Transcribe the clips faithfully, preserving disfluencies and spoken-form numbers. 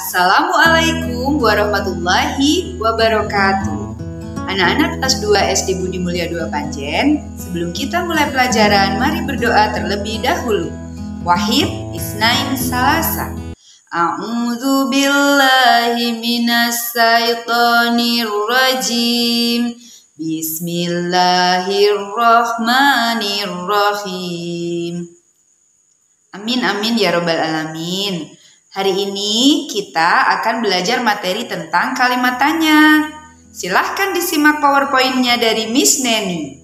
Assalamualaikum warahmatullahi wabarakatuh. Anak-anak kelas dua S D Budi Mulya dua Panjen, sebelum kita mulai pelajaran, mari berdoa terlebih dahulu. Wahid Isnain Salasa. A'udzu billahi minas syaitonir rajim. Bismillahirrahmanirrahim. Amin amin ya robbal alamin. Hari ini kita akan belajar materi tentang kalimat tanya. Silahkan disimak PowerPoint-nya dari Miss Neni.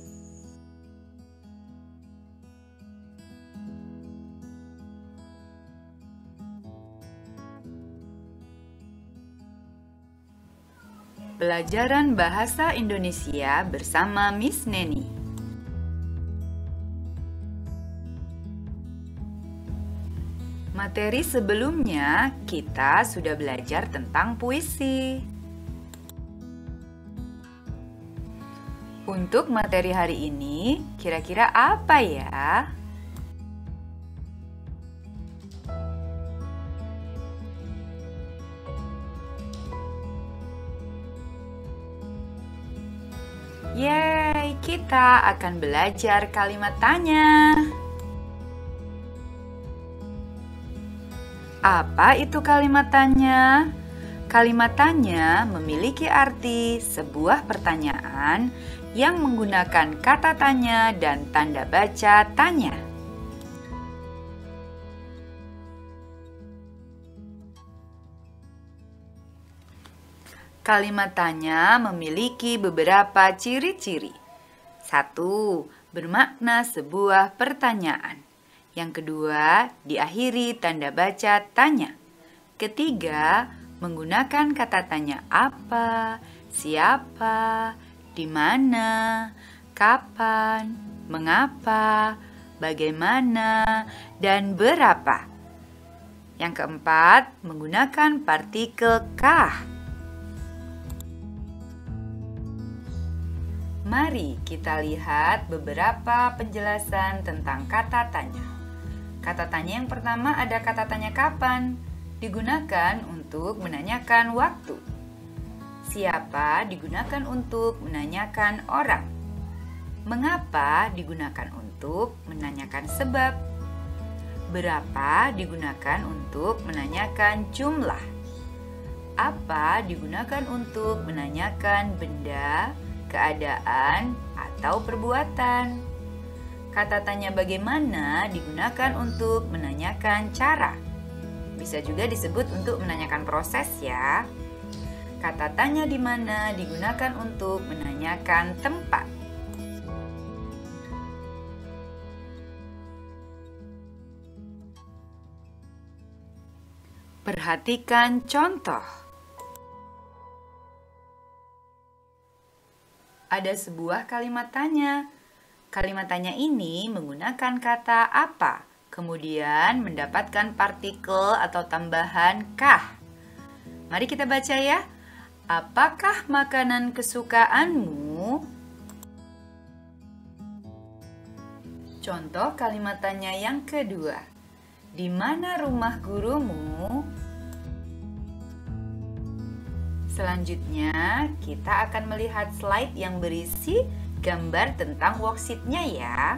Pelajaran Bahasa Indonesia bersama Miss Neni. Materi sebelumnya kita sudah belajar tentang puisi. Untuk materi hari ini, kira-kira apa ya? Yeay, kita akan belajar kalimat tanya. Apa itu kalimat tanya? Kalimat tanya memiliki arti sebuah pertanyaan yang menggunakan kata tanya dan tanda baca tanya. Kalimat tanya memiliki beberapa ciri-ciri. Satu, bermakna sebuah pertanyaan. Yang kedua, diakhiri tanda baca tanya. Ketiga, menggunakan kata tanya apa, siapa, di mana, kapan, mengapa, bagaimana, dan berapa. Yang keempat, menggunakan partikel kah. Mari kita lihat beberapa penjelasan tentang kata tanya. Kata tanya yang pertama ada kata tanya kapan, digunakan untuk menanyakan waktu. Siapa digunakan untuk menanyakan orang. Mengapa digunakan untuk menanyakan sebab. Berapa digunakan untuk menanyakan jumlah. Apa digunakan untuk menanyakan benda, keadaan, atau perbuatan. Kata tanya bagaimana digunakan untuk menanyakan cara. Bisa juga disebut untuk menanyakan proses ya. Kata tanya di mana digunakan untuk menanyakan tempat. Perhatikan contoh. Ada sebuah kalimat tanya. Kalimat tanya ini menggunakan kata apa, kemudian mendapatkan partikel atau tambahan kah. Mari kita baca ya. Apakah makanan kesukaanmu? Contoh kalimat tanya yang kedua. Di mana rumah gurumu? Selanjutnya, kita akan melihat slide yang berisi gambar tentang worksheet-nya ya.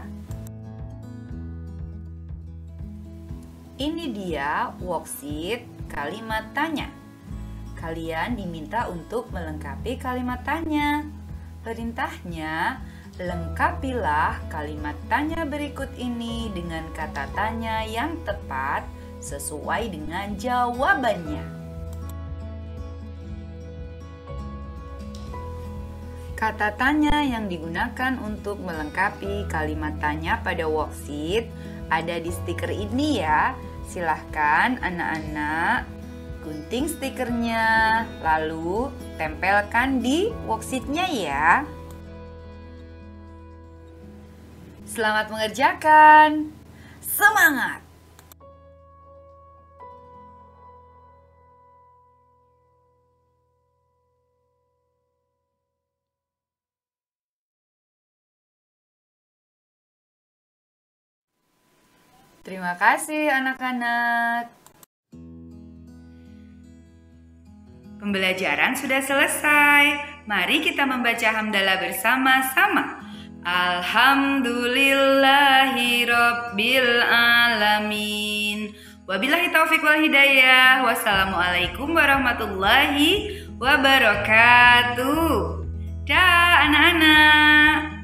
Ini dia worksheet kalimat tanya. Kalian diminta untuk melengkapi kalimat tanya. Perintahnya, lengkapilah kalimat tanya berikut ini dengan kata tanya yang tepat sesuai dengan jawabannya. Kata tanya yang digunakan untuk melengkapi kalimat tanya pada worksheet ada di stiker ini ya. Silahkan anak-anak gunting stikernya, lalu tempelkan di worksheet-nya ya. Selamat mengerjakan. Semangat! Terima kasih anak-anak. Pembelajaran sudah selesai. Mari kita membaca hamdalah bersama-sama. Alhamdulillahi Rabbil Alamin. Wabillahi taufiq wal hidayah. Wassalamualaikum warahmatullahi wabarakatuh. Dah anak-anak.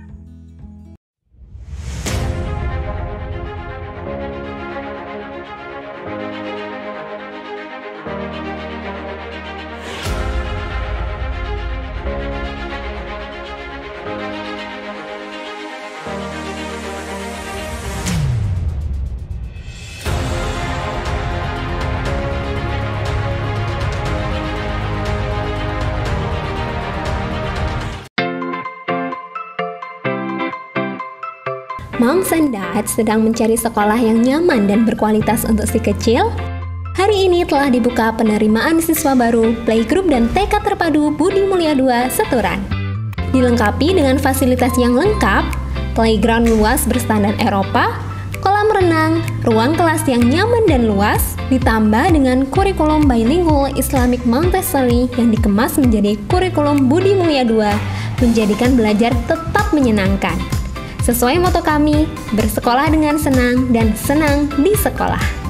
Moms and Dad sedang mencari sekolah yang nyaman dan berkualitas untuk si kecil? Hari ini telah dibuka penerimaan siswa baru Playgroup dan T K Terpadu Budi Mulia dua Seturan. Dilengkapi dengan fasilitas yang lengkap, playground luas berstandar Eropa, kolam renang, ruang kelas yang nyaman dan luas, ditambah dengan kurikulum bilingual Islamic Montessori yang dikemas menjadi kurikulum Budi Mulia dua, menjadikan belajar tetap menyenangkan. Sesuai moto kami, bersekolah dengan senang dan senang di sekolah.